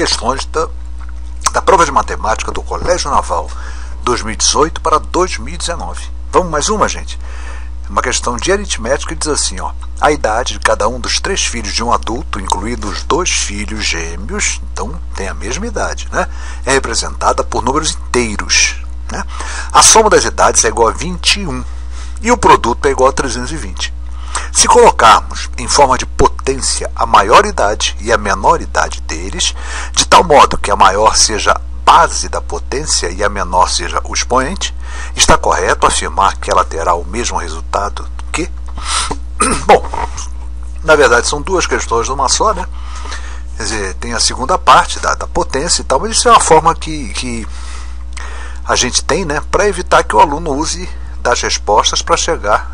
questões da prova de matemática do Colégio Naval 2018 para 2019. Vamos mais uma, gente? Uma questão de aritmética que diz assim, ó: a idade de cada um dos 3 filhos de um adulto, incluindo os 2 filhos gêmeos, então tem a mesma idade, né? É representada por números inteiros, né? A soma das idades é igual a 21 e o produto é igual a 320. Se colocarmos em forma de potência a maior idade e a menor idade deles, de tal modo que a maior seja a base da potência e a menor seja o expoente, está correto afirmar que ela terá o mesmo resultado que... Bom, na verdade são 2 questões numa só, né? Quer dizer, tem a segunda parte da potência e tal, mas isso é uma forma que a gente tem, né, para evitar que o aluno use das respostas para chegar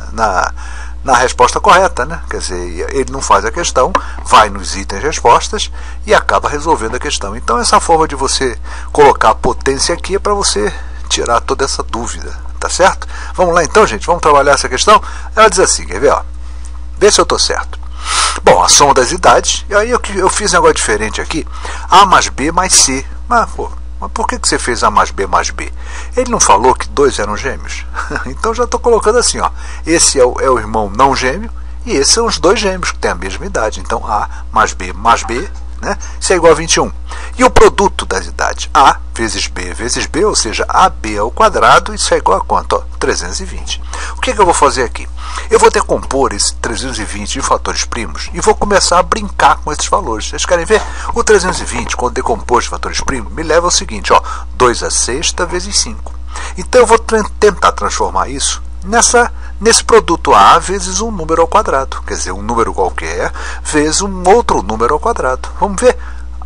na resposta correta, né? Quer dizer, ele não faz a questão, vai nos itens respostas e acaba resolvendo a questão. Então essa forma de você colocar a potência aqui é para você tirar toda essa dúvida, tá certo? Vamos lá então, gente, vamos trabalhar essa questão. Ela diz assim, quer ver, ó? Vê se eu estou certo. Bom, a soma das idades, e aí eu fiz um negócio diferente aqui, A mais B mais C. Mas por que você fez A mais B mais B? Ele não falou que 2 eram gêmeos? Então já estou colocando assim, ó. Esse é o irmão não gêmeo e esses são os 2 gêmeos que têm a mesma idade. Então A mais B, né? Isso é igual a 21. E o produto das idades? A vezes B, ou seja, AB ao quadrado, isso é igual a quanto? Ó, 320. O que eu vou fazer aqui? Eu vou decompor esse 320 em fatores primos e vou começar a brincar com esses valores. Vocês querem ver? O 320, quando decomposto em fatores primos, me leva ao seguinte, ó, 2 a sexta vezes 5. Então eu vou tentar transformar isso nesse produto A vezes um número ao quadrado. Quer dizer, um número qualquer vezes um outro número ao quadrado. Vamos ver?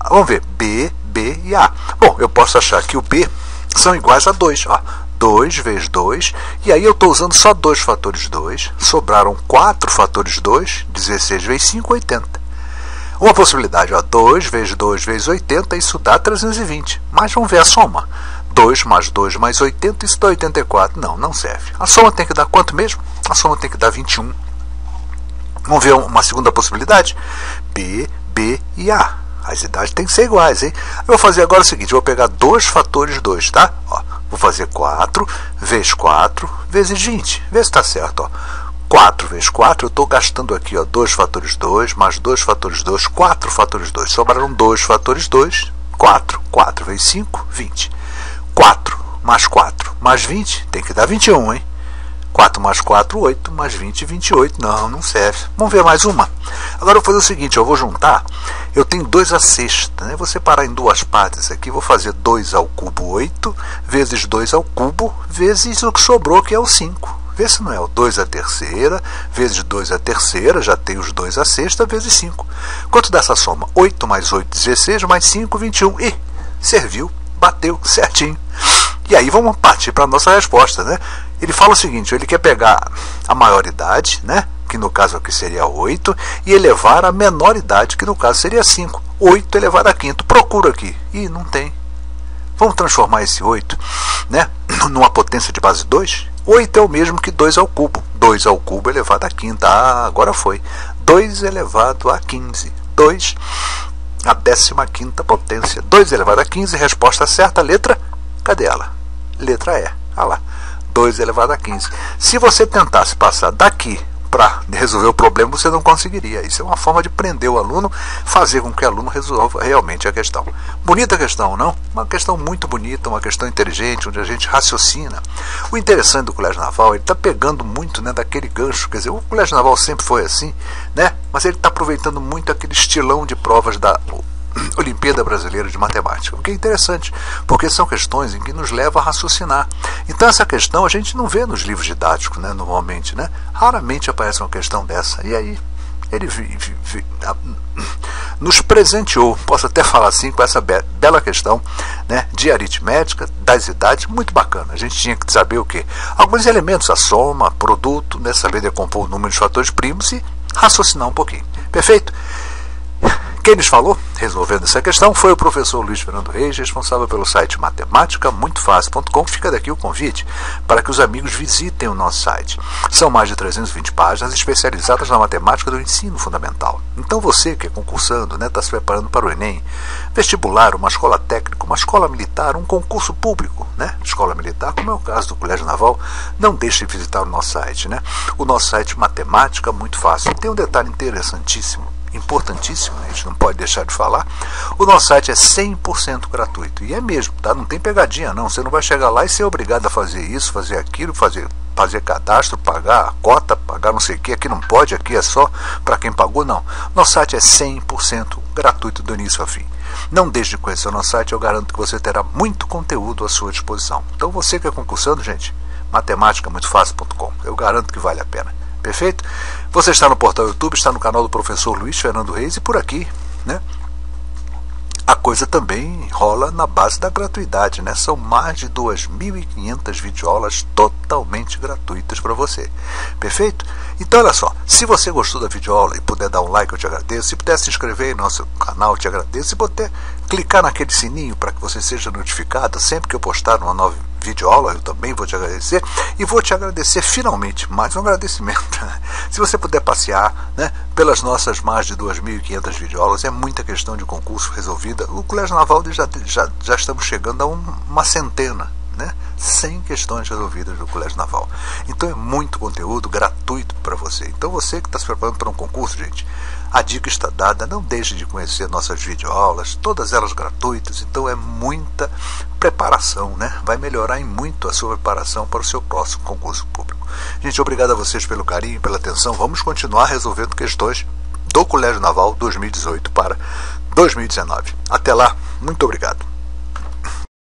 B, B e A. Bom, eu posso achar que o B são iguais a 2. Ó, 2 vezes 2. E aí eu estou usando só 2 fatores 2. Sobraram 4 fatores 2. 16 vezes 5, 80. Uma possibilidade, ó, 2 vezes 2 vezes 80, isso dá 320. Mas vamos ver a soma. 2 mais 2 mais 80, isso dá 84. Não serve. A soma tem que dar quanto mesmo? A soma tem que dar 21. Vamos ver uma segunda possibilidade? B, B e A. As idades têm que ser iguais, hein? Eu vou fazer agora o seguinte, eu vou pegar 2 fatores 2, tá? Ó, vou fazer 4 vezes 4 vezes 20. Vê se está certo, ó. 4 vezes 4, eu estou gastando aqui, ó, 2 fatores 2, mais 2 fatores 2, 4 fatores 2. Sobraram 2 fatores 2, 4. 4 vezes 5, 20. 4 mais 4 mais 20, tem que dar 21, hein? 4 mais 4, 8, mais 20, 28. Não serve. Vamos ver mais uma. Agora eu vou fazer o seguinte, eu vou juntar, eu tenho 2 a sexta, né? Vou separar em 2 partes aqui, vou fazer 2 ao cubo, 8, vezes 2 ao cubo, vezes o que sobrou, que é o 5. Vê se não é o 2 a terceira, vezes 2 a terceira, já tem os 2 a sexta, vezes 5. Quanto dá essa soma? 8 mais 8, 16, mais 5, 21. E serviu, bateu, certinho. E aí vamos partir para a nossa resposta, né? Ele fala o seguinte, ele quer pegar a maioridade, né? Que no caso aqui seria 8, e elevar a menoridade, que no caso seria 5. 8 elevado a quinto. Procura aqui. Ih, não tem. Vamos transformar esse 8, né, numa potência de base 2? 8 é o mesmo que 2 ao cubo. 2 ao cubo elevado a quinta. Ah, agora foi. 2 elevado a 15. 2 a 15ª potência. 2 elevado a 15, resposta certa, letra, cadê ela? Letra E. Olha lá. 2 elevado a 15. Se você tentasse passar daqui para resolver o problema, você não conseguiria. Isso é uma forma de prender o aluno, fazer com que o aluno resolva realmente a questão. Bonita questão, não? Uma questão muito bonita, uma questão inteligente, onde a gente raciocina. O interessante do Colégio Naval, ele está pegando muito, né, daquele gancho. Quer dizer, o Colégio Naval sempre foi assim, né? Mas ele está aproveitando muito aquele estilão de provas da Olimpíada Brasileira de Matemática, o que é interessante, porque são questões em que nos leva a raciocinar. Então essa questão a gente não vê nos livros didáticos, né, normalmente, né? Raramente aparece uma questão dessa, e aí ele nos presenteou, posso até falar assim, com essa bela questão, né, de aritmética das idades, muito bacana. A gente tinha que saber o quê? Alguns elementos, a soma, produto, né, saber decompor o número de fatores primos e raciocinar um pouquinho. Perfeito? Quem nos falou? resolvendo essa questão foi o professor Luiz Fernando Reis, responsável pelo site matematicamuitofácil.com. Fica daqui o convite para que os amigos visitem o nosso site. São mais de 320 páginas especializadas na matemática do ensino fundamental. Então você que é concursando, está se preparando para o Enem, vestibular, uma escola técnica, uma escola militar, um concurso público, escola militar, como é o caso do Colégio Naval, não deixe de visitar o nosso site. O nosso site Matemática Muito Fácil. E tem um detalhe interessantíssimo, importantíssimo, a gente não pode deixar de falar. O nosso site é 100% gratuito, e é mesmo, não tem pegadinha não, você não vai chegar lá e ser obrigado a fazer isso, fazer aquilo, fazer cadastro, pagar a cota, pagar não sei o que, aqui não pode, aqui é só para quem pagou, não. Nosso site é 100% gratuito do início ao fim. Não deixe de conhecer o nosso site, eu garanto que você terá muito conteúdo à sua disposição. Então você que é concursando, gente, matematicamuitofácil.com, eu garanto que vale a pena. Perfeito? Você está no portal YouTube, está no canal do professor Luiz Fernando Reis, e por aqui, a coisa também rola na base da gratuidade, São mais de 2.500 videoaulas totalmente gratuitas para você. Perfeito? Então olha só, se você gostou da videoaula e puder dar um like, eu te agradeço. Se puder se inscrever no nosso canal, eu te agradeço. Se puder clicar naquele sininho para que você seja notificado sempre que eu postar uma nova videoaula, eu também vou te agradecer. E vou te agradecer finalmente, mais um agradecimento. Se você puder passear pelas nossas mais de 2.500 videoaulas, é muita questão de concurso resolvida. O Colégio Naval já estamos chegando a uma centena, 100 questões resolvidas do Colégio Naval. Então é muito conteúdo gratuito para você. Então você que está se preparando para um concurso, gente, a dica está dada, não deixe de conhecer nossas videoaulas, todas elas gratuitas. Então é muita preparação, vai melhorar em muito a sua preparação para o seu próximo concurso público. Gente, obrigado a vocês pelo carinho, pela atenção. Vamos continuar resolvendo questões do Colégio Naval 2018 para 2019. Até lá, muito obrigado.